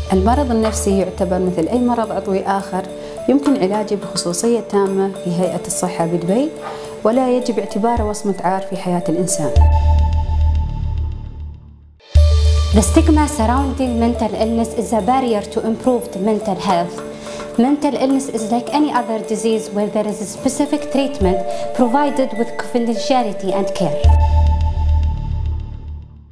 المرض النفسي يعتبر مثل أي مرض عضوي آخر، يمكن علاجه بخصوصية تامة في هيئة الصحة بدبي، ولا يجب اعتباره وصمة عار في حياة الإنسان. The stigma surrounding mental illness is a barrier to improved mental health. Mental illness is like any other disease where there is a specific treatment provided with confidentiality and care.